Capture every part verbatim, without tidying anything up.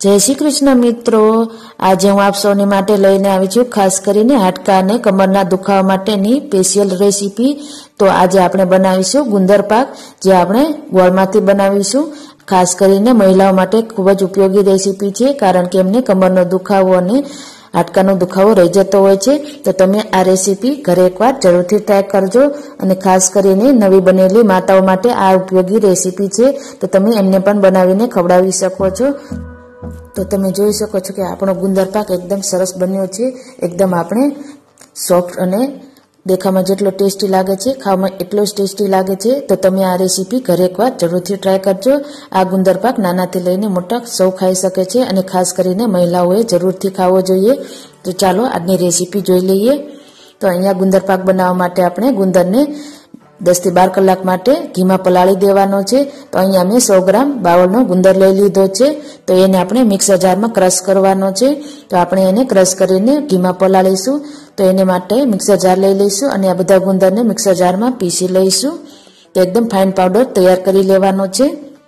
जय श्री कृष्ण मित्रों, आज हूँ आप सौने माटे लईने आवी छुं खास करीने हाडका अने कमરના दुखावा माटेनी स्पेशियल रेसिपी। तो आज આપણે બનાવીશું ગુંદર પાક, જે આપણે ગોળમાંથી બનાવીશું। ખાસ કરીને મહિલાઓ માટે ખૂબ જ ઉપયોગી રેસીપી છે, કારણ કે એમને કમરનો દુખાવો અને હાડકાનો દુખાવો રહી જતો હોય છે। તો તમે આ રેસીપી ઘરે એકવાર જરૂરથી ટ્રાય કરજો અને ખાસ કરીને નવી બનેલી માતાઓ માટે આ ઉપયોગી રેસીપી છે, તો તમે એમને પણ બનાવીને ખવડાવી શકો છો। तो तमे જોઈ શકો છો કે આપણો ગુંદર પાક એકદમ સરસ બન્યો છે। એકદમ આપણે સોફ્ટ અને દેખામાં જેટલો ટેસ્ટી લાગે છે, ખાવામાં એટલો જ ટેસ્ટી લાગે છે। તો તમે આ રેસીપી ઘરે એકવાર જરૂરથી ટ્રાય કરજો। આ ગુંદર પાક નાનાથી લઈને મોટા સૌ ખાઈ શકે છે અને ખાસ કરીને મહિલાઓએ જરૂરથી ખાવો જોઈએ। તો ચાલો આજની રેસીપી જોઈ લઈએ। તો અહીંયા ગુંદર પાક બનાવવા માટે આપણે ગુંદરને दस થી बार कलाक माटे घी में पलाળી देवानो छे। तो अहींया मैं सौ ग्राम बावळनो गुंदर लई लीधो छे। तो एने आपणे मिक्सर जार में क्रश करवानो छे। तो आपणे एने क्रश करीने घी में पलाळीशुं। तो एने माटे मिक्सर जार लई लईशुं અને આ બધા ગુંદરને મિક્સર જારમાં પીસી લઈશું। તો એકદમ फाइन पाउडर तैयार करी लेवानो छे।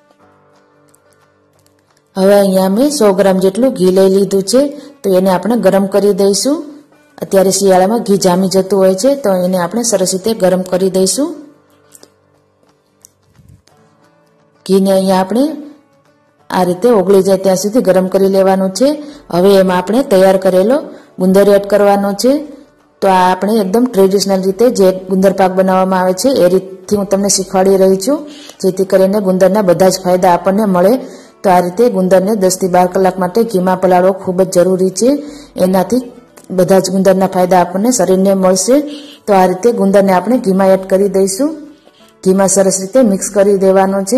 હવે અહીંયા मैं सौ ग्राम જેટલું ઘી લઈ લીધું છે। તો એને આપણે ગરમ કરી દઈશું। અત્યારે શિયાળામાં ઘી જામી જતું હોય છે, તો એને આપણે સરસ રીતે ગરમ કરી દઈશું। ઘીને અહીંયા આપણે આ રીતે ઓગળી જાય ત્યાં સુધી ગરમ કરી લેવાનું છે। હવે એમાં આપણે તૈયાર કરેલો ગુંદર એડ કરવાનો છે। તો આ આપણે એકદમ ટ્રેડિશનલ રીતે જે ગુંદર પાક બનાવવામાં આવે છે એ રીતથી હું તમને શીખવાડી રહી છું, જેથી કરીને ગુંદરના બધા જ ફાયદા આપણને મળે। તો આ રીતે ગુંદરને દસ થી બાર કલાક માટે ઘીમાં પલાળવો ખૂબ જ જરૂરી છે। એનાથી બધા જ ગુંદરના ફાયદા આપણને શરીરને મળશે। તો આ રીતે ગુંદરને આપણે ઘીમાં એડ કરી દઈશું। ઘીમાં સરસ રીતે મિક્સ કરી દેવાનો છે।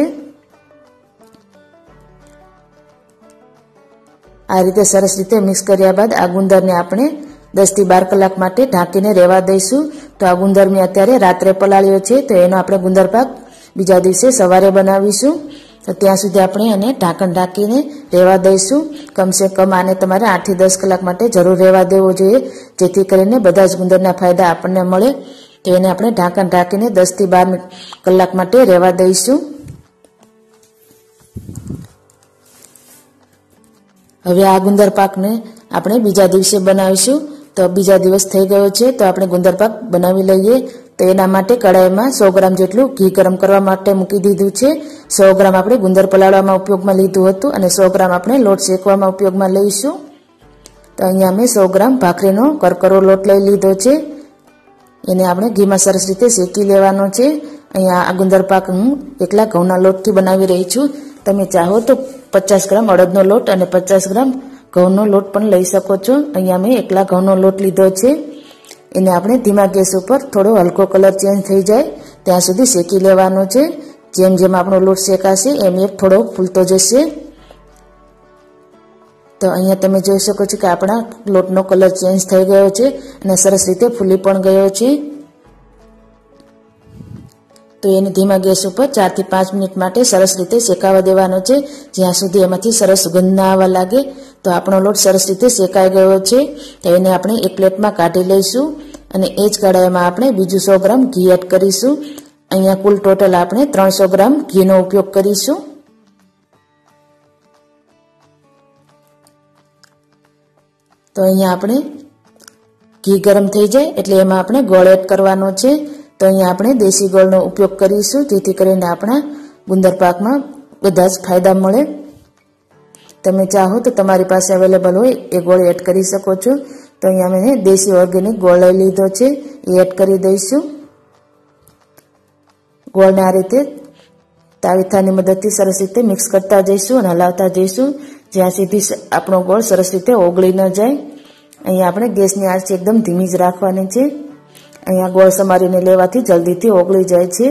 આ રીતે સરસ રીતે મિક્સ કર્યા બાદ આ ગુંદરને આપણે દસ થી બાર કલાક માટે ઢાંકીને રહેવા દઈશું। તો આ ગુંદર મેં અત્યારે રાત્રે પલાળ્યો છે, તો એનો આપણે ગુંદર પાક બીજા દિવસે સવારે બનાવીશું। તો ત્યાં સુધી આપણે એને ઢાંકણ ઢાંકીને રહેવા દઈશું। કમસે કમ આને તમારે આઠ થી દસ કલાક માટે જરૂર રહેવા દેવો જોઈએ, જેથી કરીને બધા જ ગુંદરના ફાયદા આપણને મળે। તો એને આપણે ઢાંકણ ઢાંકીને દસ થી બાર કલાક માટે રહેવા દઈશું। હવે આ ગુંદર પાકને આપણે બીજા દિવસે બનાવીશું। તો બીજા દિવસ થઈ ગયો છે, તો આપણે ગુંદર પાક બનાવી લઈએ। તો એના માટે કડાઈમાં સો ગ્રામ જેટલું ઘી ગરમ કરવા માટે મૂકી દીધું છે। સો ગ્રામ આપણે ગુંદર પલાળવામાં ઉપયોગમાં લીધું હતું અને સો ગ્રામ આપણે લોટ શેકવામાં ઉપયોગમાં લઈશું। તો અહીંયા મેં સો ગ્રામ ભાખરીનો કરકરો લોટ લઈ લીધો છે। એને આપણે ઘીમાં સરસ રીતે શેકી લેવાનો છે। અહીંયા આ ગુંદર પાક હું એકલા ઘઉંના લોટથી બનાવી રહી છું। તમે ચાહો તો પચાસ ગ્રામ અડદનો લોટ અને પચાસ ગ્રામ ઘઉંનો લોટ પણ લઈ શકો છો। અહીંયા મેં એકલા ઘઉંનો લોટ લીધો છે। એને આપણે ધીમા ગેસ ઉપર થોડો હલકો કલર ચેન્જ થઈ જાય ત્યાં સુધી શેકી લેવાનો છે। જેમ જેમ આપણો લોટ શેકાશે એમ એક થોડો ફૂલતો જશે। તો અહીંયા તમે જોઈ શકો છો કે આપણા લોટનો કલર ચેન્જ થઈ ગયો છે અને સરસ રીતે ફૂલી પણ ગયો છે। તો એને ધીમા ગેસ ઉપર ચાર થી પાંચ મિનિટ માટે સરસ રીતે શેકાવા દેવાનો છે, જ્યાં સુધી એમાંથી સરસ સુગંધ ના આવવા લાગે। તો આપણો લોટ સરસ રીતે શેકાઈ ગયો છે। તો એને આપણે એક પ્લેટમાં કાઢી લઈશું અને એ જ કડાઈમાં આપણે બીજું સો ગ્રામ ઘી એડ કરીશું। અહીંયા કુલ ટોટલ આપણે ત્રણસો ગ્રામ ઘીનો ઉપયોગ કરીશું। તો અહીંયા આપણે ઘી ગરમ થઈ જાય એટલે એમાં આપણે ગોળ એડ કરવાનો છે। તો અહીંયા આપણે દેશી ગોળનો ઉપયોગ કરીશું, જેથી કરીને આપણા ગુંદર પાકમાં બધા જ ફાયદા મળે। તમે ચાહો તો તમારી પાસે અવેલેબલ હોય એ ગોળ એડ કરી શકો છો। તો અહીંયા મેં દેશી ઓર્ગેનિક ગોળ લઈ લીધો છે, એ એડ કરી દઈશું। ગોળને આ રીતે તાવીથાની મદદથી સરસ રીતે મિક્સ કરતા જઈશું અને હલાવતા જઈશું, જ્યાં સુધી આપણો ગોળ સરસ રીતે ઓગળી ન જાય। અહીંયા આપણે ગેસની આંચ એકદમ ધીમી જ રાખવાની છે। અહીંયા ગોળ સમારીને લેવાથી જલ્દીથી ઓગળી જાય છે।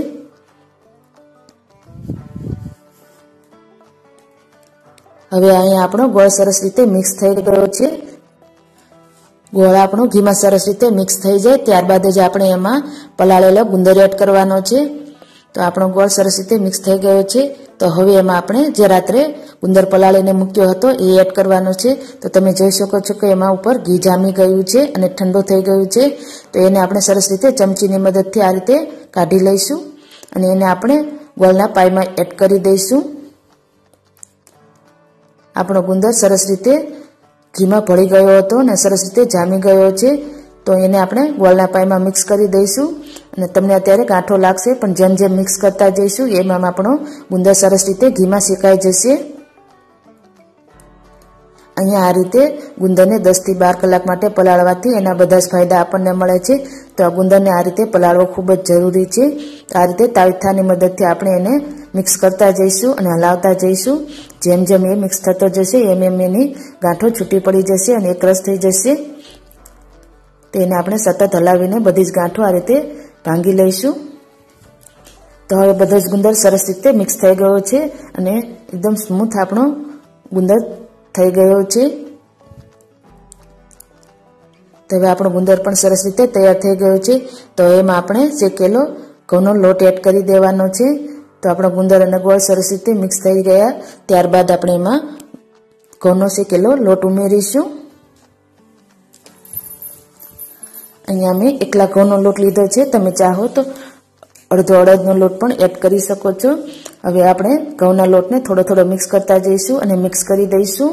હવે અહીંયા આપણો ગોળ સરસ રીતે મિક્સ થઈ ગયો છે। ગોળ આપણો ઘીમાં સરસ રીતે મિક્સ થઈ જાય ત્યારબાદ જ આપણે એમાં પલાળેલો ગુંદર એડ કરવાનો છે। તો આપણો ગોળ સરસ રીતે મિક્સ થઈ ગયો છે। તો હવે એમાં આપણે જે રાત્રે ગુંદર પલાળીને મૂક્યો હતો એ એડ કરવાનો છે। તો તમે જોઈ શકો છો કે એમાં ઉપર ઘી જામી ગયું છે અને ઠંડો થઈ ગયું છે। તો એને આપણે સરસ રીતે ચમચીની મદદથી આ રીતે કાઢી લઈશું અને એને આપણે ગોળના પાઈમાં એડ કરી દઈશું। આપણો ગુંદર સરસ રીતે ઘીમાં ભળી ગયો હતો અને સરસ રીતે જામી ગયો છે. તો એને આપણે ગોળના પાઈમાં મિક્સ કરી દઈશું અને તમને અત્યારે ગાંઠો લાગશે, પણ જેમ જેમ મિક્સ કરતા જઈશું એમ એમ આપણો ગુંદર સરસ રીતે ઘીમાં શેકાઈ જશે. અહીંયા આ રીતે ગુંદરને દસ થી બાર કલાક માટે પલાળવાથી એના બધા જ ફાયદા આપણને મળે છે. તો આ ગુંદરને આ રીતે પલાળવો ખૂબ જ જરૂરી છે. આ રીતે તાવીથાની મદદથી આપણે એને મિક્સ કરતા જઈશું અને હલાવતા જઈશું. જેમ જેમ એ મિક્સ થતો જશે એમ એમ એની ગાંઠો છૂટી પડી જશે અને એકરસ થઈ જશે. તેને આપણે સતત હલાવીને બધી જ ગાંઠો આ રીતે ભાંગી લઈશું. તો હવે બધો જ ગુંદર સરસ રીતે મિક્સ થઈ ગયો છે અને એકદમ સ્મૂથ આપણો ગુંદર થઈ ગયો છે. તો હવે આપણો ગુંદર પણ સરસ રીતે તૈયાર થઈ ગયો છે. તો એમાં આપણે શેકેલો ઘઉંનો લોટ એડ કરી દેવાનો છે. તો આપણો ગુંદર અને ગોળ સરસ રીતે મિક્સ થઈ ગયા. ત્યારબાદ આપણે એમાં ઘઉંનો શેકેલો લોટ ઉમેરીશું. અહીંયા મેં એકલા ઘઉંનો લોટ લીધો છે. તમે ચાહો તો અડધો અડદનો લોટ પણ એડ કરી શકો છો. હવે આપણે ઘઉંના લોટને થોડો થોડો મિક્સ કરતા જઈશું અને મિક્સ કરી દઈશું.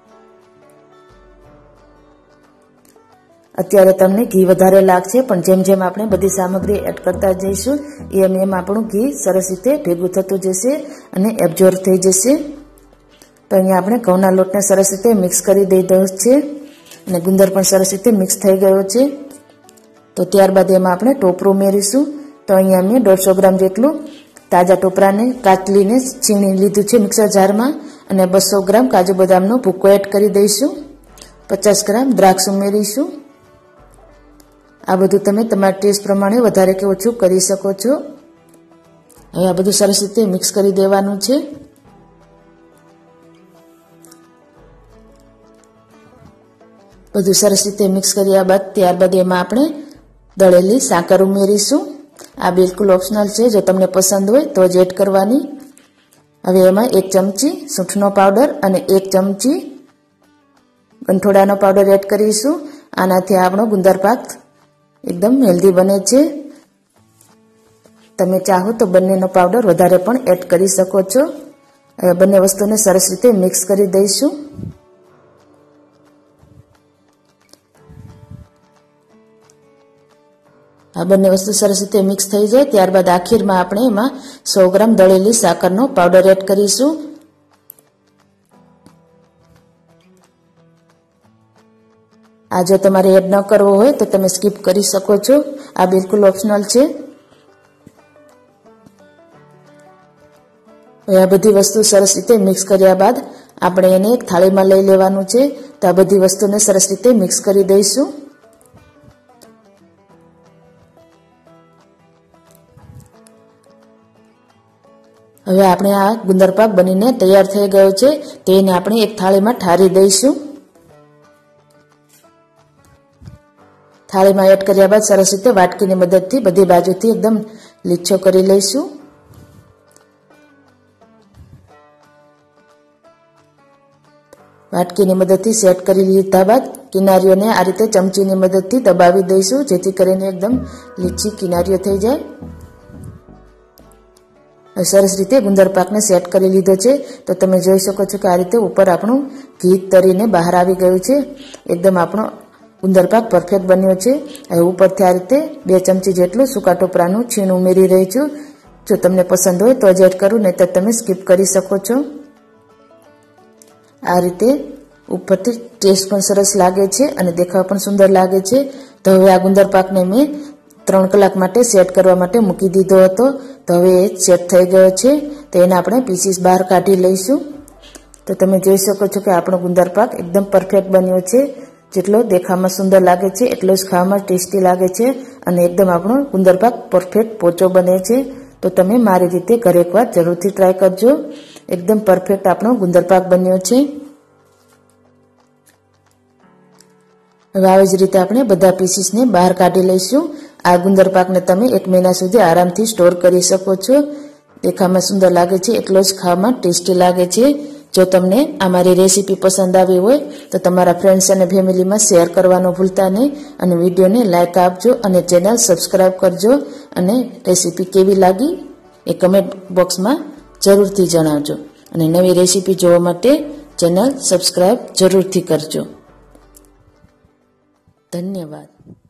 અત્યારે તમને ઘી વધારે લાગશે, પણ જેમ જેમ આપણે બધી સામગ્રી એડ કરતા જઈશું એમ એમ આપણું ઘી સરસ રીતે ભેગું થતું જશે અને એબ્ઝોર્બ થઈ જશે. તો અહીંયા આપણે ઘઉંના લોટને સરસ રીતે મિક્સ કરી દીધો છે અને ગુંદર પણ સરસ રીતે મિક્સ થઈ ગયો છે. તો ત્યારબાદ એમાં આપણે ટોપરું ઉમેરીશું. તો અહીંયા મેં દોઢસો ગ્રામ જેટલું તાજા ટોપરાને કાચલીને છીણી લીધું છે મિક્સર જારમાં અને બસો ગ્રામ કાજુ બદામનો ભૂકો એડ કરી દઈશું. પચાસ ગ્રામ દ્રાક્ષ ઉમેરીશું. આ બધું તમે તમારા ટેસ્ટ પ્રમાણે વધારે કે ઓછું કરી શકો છો. હવે આ બધું સરસ રીતે મિક્સ કરી દેવાનું છે. બધું સરસ રીતે મિક્સ કર્યા બાદ ત્યારબાદ એમાં આપણે દળેલી સાકર ઉમેરીશું. આ બિલકુલ ઓપ્શનલ છે, જો તમને પસંદ હોય તો જ એડ કરવાની. હવે એમાં એક ચમચી સૂંઠનો પાવડર અને એક ચમચી ગંઠોડાનો પાવડર એડ કરીશું. આનાથી આપણો ગુંદર પાક એકદમ હેલ્ધી બને છે. તમે ચાહો તો બંનેનો પાવડર વધારે પણ એડ કરી શકો છો. હવે બંને વસ્તુને સરસ રીતે મિક્સ કરી દઈશું. આ બંને વસ્તુ સરસ રીતે મિક્સ થઈ જાય ત્યારબાદ આખીરમાં આપણે એમાં સો ગ્રામ દળેલી સાકરનો પાવડર એડ કરીશું. આ જો તમારે એડ ન કરવો હોય તો તમે સ્કીપ કરી શકો છો. આ બિલકુલ ઓપ્શનલ છે. હવે આ બધી વસ્તુ સરસ રીતે મિક્સ કર્યા બાદ આપણે એને એક થાળીમાં લઈ લેવાનું છે. તો આ બધી વસ્તુને સરસ રીતે મિક્સ કરી દઈશું. હવે આપણે આ ગુંદર પાક બનીને તૈયાર થઈ ગયો છે. તો એને આપણે એક થાળીમાં ઠારી દઈશું. થાળીમાં એડ કર્યા બાદ સરસ રીતે વાટકીની મદદથી બધી બાજુથી એકદમ લીચો કરી લઈશું. વાટકીની મદદથી સેટ કરી લીધા બાદ કિનારીઓને આ રીતે ચમચીની મદદથી દબાવી દઈશું, જેથી કરીને એકદમ લીચી કિનારીઓ થઈ જાય. સરસ રીતે ગુંદર પાકને સેટ કરી લીધો છે. તો તમે જોઈ શકો છો કે આ રીતે ઉપર આપણું ઘી તરીને બહાર આવી ગયું છે. એકદમ આપણો ગુંદર પાક પરફેક્ટ બન્યો છે. હવે ઉપરથી આ રીતે બે ચમચી જેટલું સૂકા ટોપરાનું છીણ ઉમેરી રહી છું. જો તમને પસંદ હોય તો જ એડ કરું, નહીં તો તમે સ્કીપ કરી શકો છો. આ રીતે ઉપરથી ટેસ્ટ પણ સરસ લાગે છે અને દેખાવ પણ સુંદર લાગે છે. તો હવે આ ગુંદર પાકને મેં ત્રણ કલાક માટે સેટ કરવા માટે મૂકી દીધો હતો. તો હવે એ સેટ થઈ ગયો છે. તો એને આપણે પીસીસ બહાર કાઢી લઈશું. તો તમે જોઈ શકો છો કે આપણો ગુંદર પાક એકદમ પરફેક્ટ બન્યો છે. જેટલો દેખાવમાં સુંદર લાગે છે એટલો જ ખાવામાં ટેસ્ટી લાગે છે અને એકદમ આપણો ગુંદર પાક પરફેક્ટ પોચો બને છે. તો તમે મારી રીતે ઘરે એકવાર જરૂરથી ટ્રાય કરજો. એકદમ પરફેક્ટ આપણો ગુંદર પાક બન્યો છે. હવે આવી જ રીતે આપણે બધા પીસીસને બહાર કાઢી લઈશું. આ ગુંદર પાકને તમે એક મહિના સુધી આરામથી સ્ટોર કરી શકો છો. દેખાવમાં સુંદર લાગે છે એટલો જ ખાવામાં ટેસ્ટી લાગે છે. જો તમને અમારી રેસીપી પસંદ આવી હોય તો તમારા ફ્રેન્ડ્સ અને ફેમિલીમાં શેર કરવાનું ભૂલતા નહીં અને વિડીયોને લાઇક આપજો અને ચેનલ સબસ્ક્રાઈબ કરજો અને રેસીપી કેવી લાગી એ કમેન્ટ બોક્સમાં જરૂરથી જણાવજો. અને નવી રેસીપી જોવા માટે ચેનલ સબસ્ક્રાઈબ જરૂરથી કરજો. ધન્યવાદ.